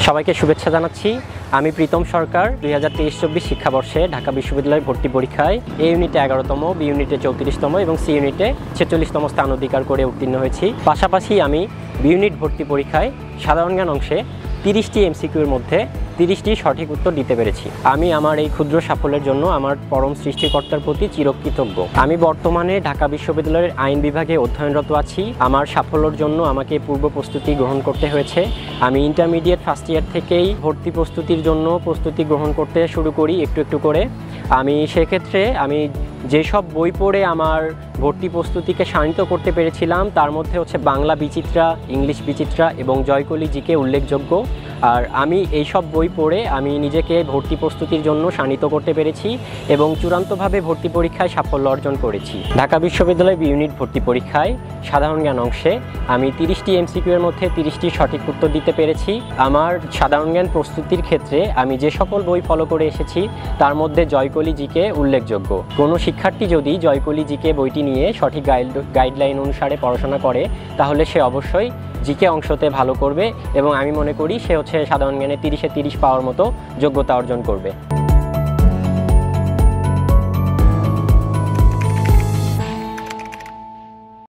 সবাইকে শুভেচ্ছা জানাচ্ছি। আমি প্রীতম সরকার 2023-24 শিক্ষাবর্ষে ঢাকা বিশ্ববিদ্যালয়ের ভর্তি পরীক্ষায় এ ইউনিটে 11তম, বি ইউনিটে 34তম এবং সি ইউনিটে 46তম স্থান অধিকার করে উত্তীর্ণ হয়েছি। পাশাপাশি আমি বি ইউনিট ভর্তি পরীক্ষায় সাধারণ জ্ঞান অংশে 30টি এমসিকিউর মধ্যে 30টি সঠিক উত্তর দিতে পেরেছি। আমি আমার এই ক্ষুদ্র সাফল্যের জন্য আমার পরম সৃষ্টিকর্তার প্রতি চিরকৃতজ্ঞ। আমি বর্তমানে ঢাকা বিশ্ববিদ্যালয়ের আইন বিভাগে অধ্যয়নরত আছি। আমার সাফল্যের জন্য আমাকে পূর্ব প্রস্তুতি গ্রহণ করতে হয়েছে। আমি ইন্টারমিডিয়েট ফার্স্ট ইয়ার থেকেই ভর্তি প্রস্তুতির জন্য প্রস্তুতি গ্রহণ করতে শুরু করি একটু একটু করে। সেক্ষেত্রে আমি যেসব বই পড়ে আমার ভর্তি প্রস্তুতিকে শানিত করতে পেরেছিলাম তার মধ্যে হচ্ছে বাংলা বিচিত্রা, ইংলিশ বিচিত্রা এবং জয়কলি জিকে উল্লেখযোগ্য। আর আমি এইসব বই পড়ে আমি নিজেকে ভর্তি প্রস্তুতির জন্য শানিত করতে পেরেছি এবং চূড়ান্তভাবে ভর্তি পরীক্ষায় সাফল্য অর্জন করেছি। ঢাকা বিশ্ববিদ্যালয় বি ইউনিট ভর্তি পরীক্ষায় সাধারণ জ্ঞান অংশে আমি 30টি এমসিকিউর মধ্যে 30টি সঠিক উত্তর দিতে পেরেছি। আমার সাধারণ জ্ঞান প্রস্তুতির ক্ষেত্রে আমি যে সকল বই ফলো করে এসেছি তার মধ্যে জয়কলি জিকে উল্লেখযোগ্য। কোনো শিক্ষার্থী যদি জয়কলি জিকে বইটি নিয়ে সঠিক গাইডলাইন অনুসারে পড়াশোনা করে তাহলে সে অবশ্যই জিকে অংশতে ভালো করবে এবং আমি মনে করি সে সাধারণ জ্ঞানে 30-এ 30 পাওয়ার মতো যোগ্যতা অর্জন করবে।